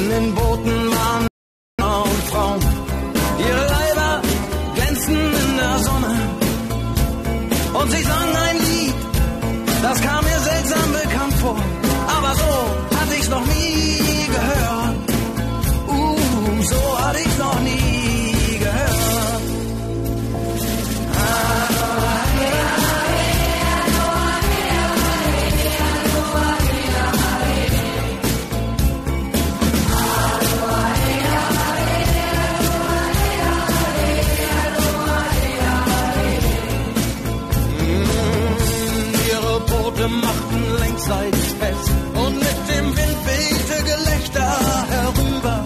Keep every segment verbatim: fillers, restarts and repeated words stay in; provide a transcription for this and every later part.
In den Booten waren Männer und Frauen, ihre Leiber glänzten in der Sonne. Und sie sang ein Lied, das kam mir seltsam bekannt vor, aber so hatte ich's noch nie gehört. Uh, so hatte ich's noch nie gehört. Ah. Machten längsseits fest und mit dem Wind wehte Gelächter herüber.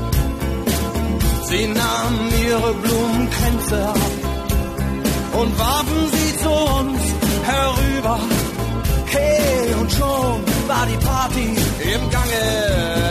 Sie nahmen ihre Blumenkränze ab und warfen sie zu uns herüber. Hey, und schon war die Party im Gange.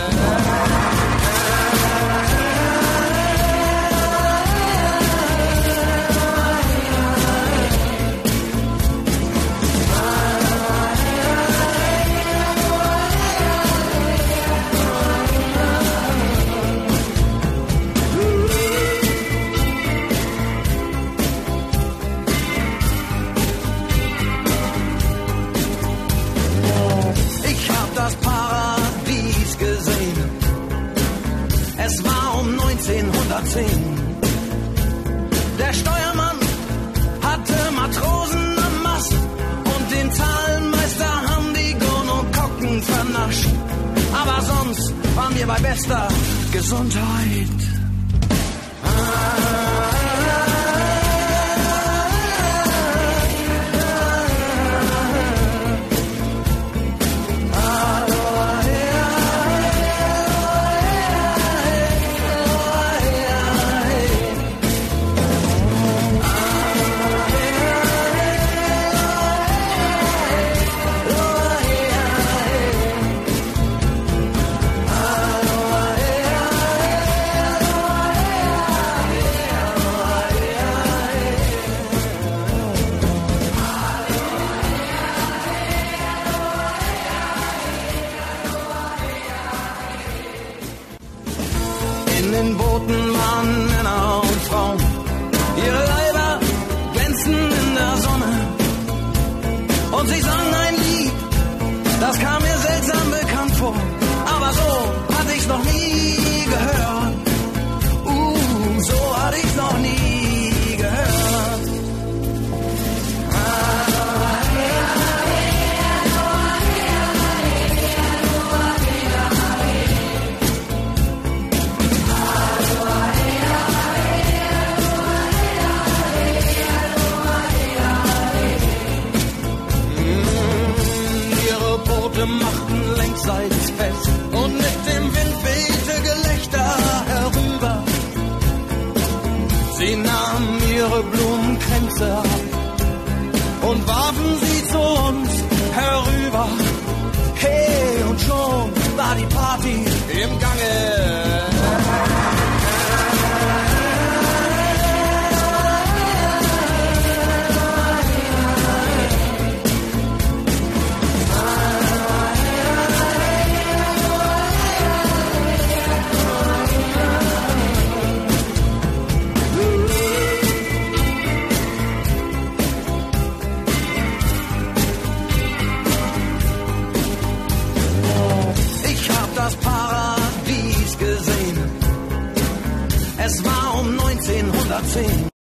Das Paradies gesehen. Es war um neunzehnhundertzehn. Der Steuermann hatte Matrosen am Mast und den Zahlenmeister haben die Gurn und Kocken vernascht. Aber sonst waren wir bei bester Gesundheit. Ah. In den Booten waren Männer und Frauen, ihre Leiber glänzten in der Sonne. Und sie sang ein Lied, das kam mir seltsam bekannt vor, aber so hatte ich's noch nie gehört. Uh, so hatte ich's noch nie gehört. Ah. Machten längsseits fest und mit dem Wind wehte Gelächter herüber. Sie nahmen ihre Blumenkränze ab und warfen sie zu uns herüber. Hey, und schon war die Party im Gange. Das Paradies gesehen. Es war um neunzehnhundertzehn.